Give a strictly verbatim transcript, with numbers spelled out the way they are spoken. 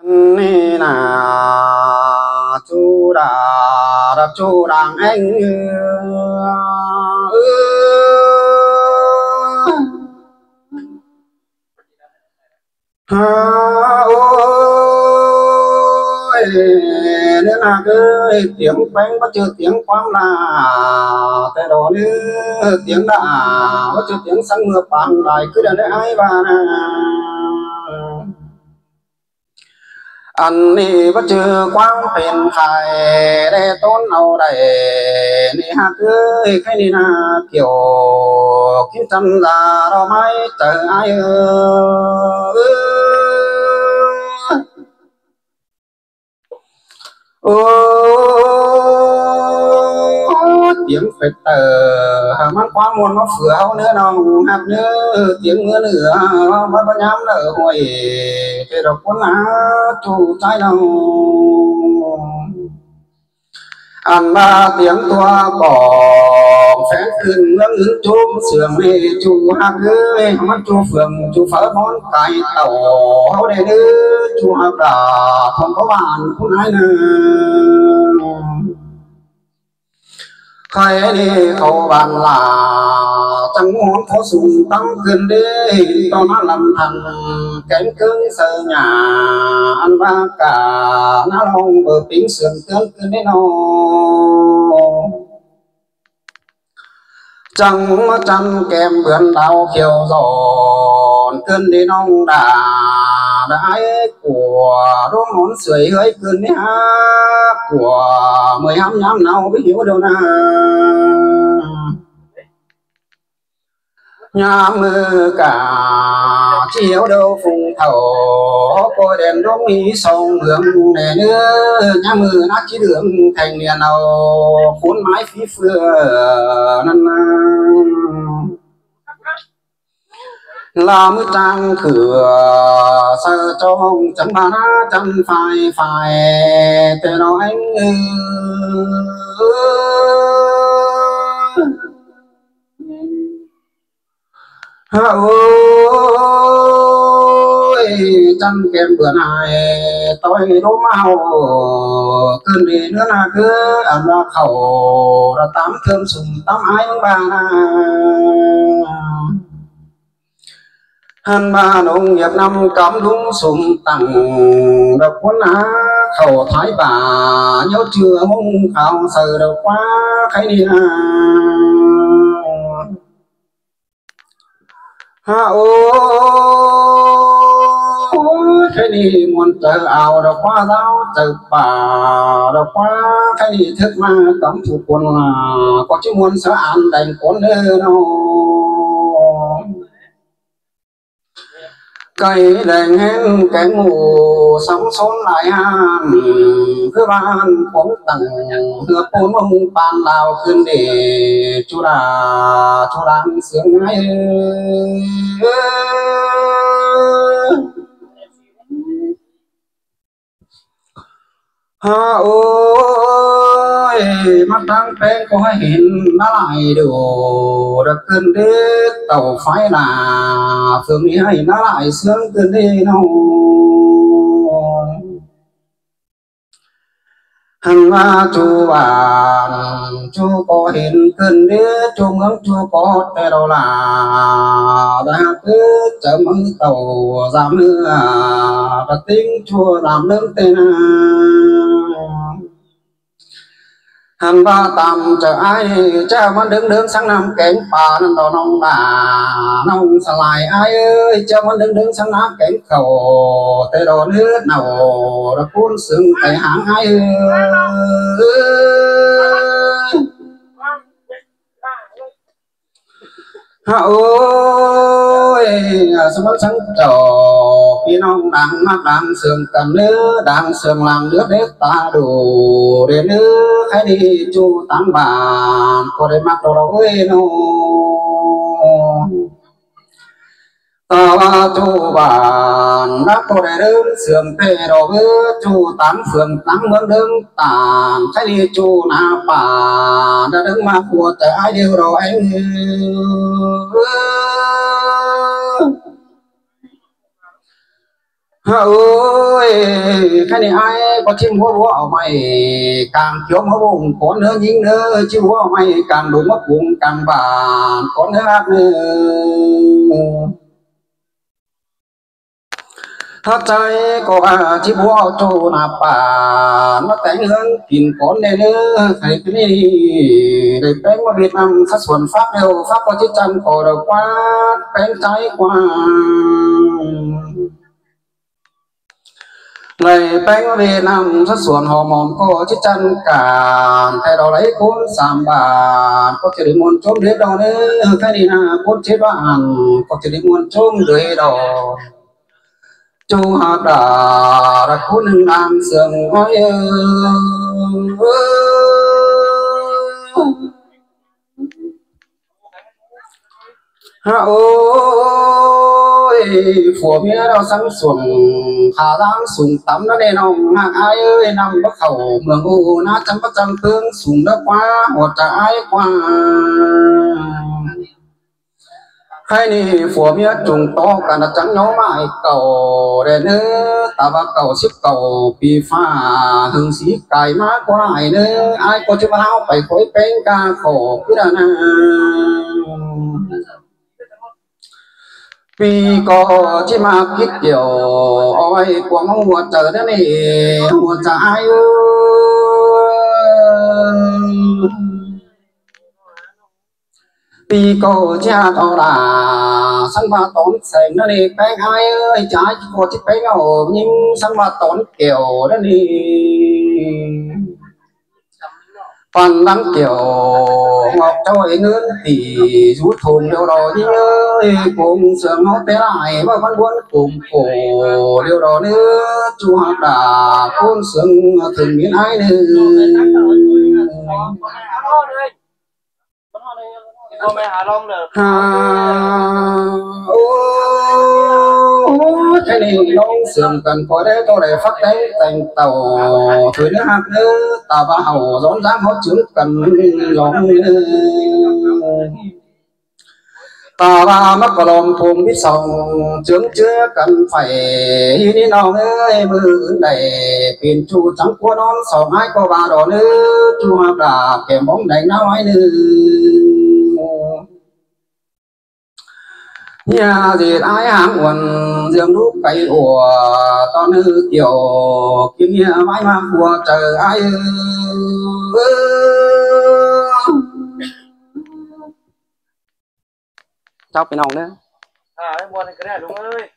ni là chu đà đập chu đàng anh ha ôi nên là cái tiếng bánh bắt chước tiếng quang là cái đó nữa tiếng đã bắt chước tiếng sáng mưa bàn lại cứ để ai bà anh đi bắt chước quang tiền khai để tôn nào đây đi hát cưới cái đi na kiểu khi chân ra đâu mai chờ ai ơi ô tiếng phật tờ hàng mắt quá muôn nó phửa hao nữa nào hạt nữa tiếng nữa nữa bắt bắt nhám nở hồi cái đó cuốn lá chủ trái đâu ăn ba tiếng tua bỏ phépขึ้นngưỡng ứng chôm sườn này chú hát ơi mắt chú phường chú phở món cải tàu hậu đề nữ chú hát đà không có bạn cũng ai nè khai đi khẩu bàn là chẳng muốn có sùng tăng cơn đi to nó làm thành cánh cứng sơ nhà ăn ba cả nó lòng bờ tính sườn tương cơn đi nó chẳng chăn kèm vườn đào kiều giòn cơn đi nông đà đãi của đố món sưởi hơi cơn đi ha của mười hăm nhám nào biết hiểu đâu na nhà mưa cả chiếu đâu phùng thầu coi đèn đốt ý sông đường để nữa nhà mưa nát chỉ đường thành đèn nào cuốn mái phí phừa năn là mưa trang cửa sơ trong chẳng ba chân phai phai từ đó anh ôi chân kem bữa nay tôi đố mau cơn đi nữa là cứ ăn ra khẩu ra tám thơm sùng tám ái mong ba hắn ba nông nghiệp năm cắm đúng sùng tặng đập cuốn á khẩu thái bà nhớ chưa mong khảo sờ được quá cái đi na ha ô cái đi muốn chờ ảo đâu quá giáo chờ bà đâu quá cái đi thức mà cắm phụ quân là có chứ muốn sợ ăn đành cuốn nữa đâu cây đèn hen cái ngủ sóng xốn lại han cứ ban cũng tặng hứa bốn ông ban laoขึ้นđể chú đà chú đang sướng ngay ha ôi mắt trắng bên có hiện nó lại đồ được cơn đi tàu phái là phương đi hay nó lại sướng cơn đi đâu hằng ba chú bà chú có hiện cơn đi chú ngưỡng chú có tê đâu là đã cứ chấm tàu giảm nữa và tính chua làm lớn tên hằng ba tầm chờ ai cha vẫn đứng đứng sáng năm kén bà nên đò nông đà nông xà lại ai ơi cha vẫn đứng đứng sáng năm kén khẩu tê đồ nước nào đã cuốn sương tay hãng ai ơi ha ôi sao vẫn sáng trò khi nông đang mắt đang sương cầm nước đang sương làm nước đế ta đủ để nước hãy đi chu tám bàn có để mặc đồ đâu ấy nó ta chu bàn đã có để đứng sương tê đồ với chu tám phường tám mướn đứng tàn hãy đi chu na bà đã đứng mà của trời ai điều đồ anh ơi cái này ai có chim múa búa ở mày càng thiếu máu bụng có nữa dính nữa chim búa ở mày càng đúng mất bụng càng bà có nữa hát nữa hát trái có à chim búa trâu nạp bà nó cánh hướng kìm con này nữa phải cái này để cánh mà Việt Nam phát xuân Pháp đều Pháp có chiếc chân cổ đầu quá cánh trái qua ngày bánh Việt Nam rất xuân hò mòm có chiếc chân cả thay đó lấy cuốn sàm bà có thể đi muốn trốn đến đâu nữa cái này là cuốn chế bạn có thể đi muốn trốn dưới đâu chú hạt đà đã cuốn nam sương nói ôi phùa mía đâu sáng xuồng hà giang sùng tắm nó đen nồng ai ơi nằm bắc khẩu mường u na chăm bắc chăm tương sùng đã quá một trái qua hai ni phùa mía trùng to cả nó trắng nhó mãi cầu để nữa ta ba cầu xếp cầu pi pha hương sĩ cài má qua lại nữa ai có chữ bao phải khối bén ca khổ cứ đàn vì có chỉ mà biết kiểu ôi quăng mùa trời đó này mùa trời ai ơi vì có cha to là sang ba tón sành nó đi bé ai ơi trái có chiếc bé nhỏ nhưng sang ba tón kiểu đó đi còn lắm kiểu ngọc trôi nước thì rút thùng điều đó đi ơi cùng sướng nó té lại và văn buồn cùng cổ điều đó nữa chú học đã cuốn sướng thường miễn ai nữa à, cái này nó sườn cần có đấy tôi để phát đấy thành tàu thuyền nước hạt nữa tàu ba hầu rón ráng hót trứng cần gió tàu ba mắc vào lòng thùng biết sòng trứng chưa cần phải đi nào ơi mưa đầy tiền chu trắng của non sòng hai cô bà đỏ nữa chu hạt đã kèm bóng đánh áo ấy nữa nhà gì ai hám quần riêng lúc cây ủa to nữ kiểu kiếm nhà mãi mà của trời ai cháu cái nào nữa à em buồn cái này đúng ơi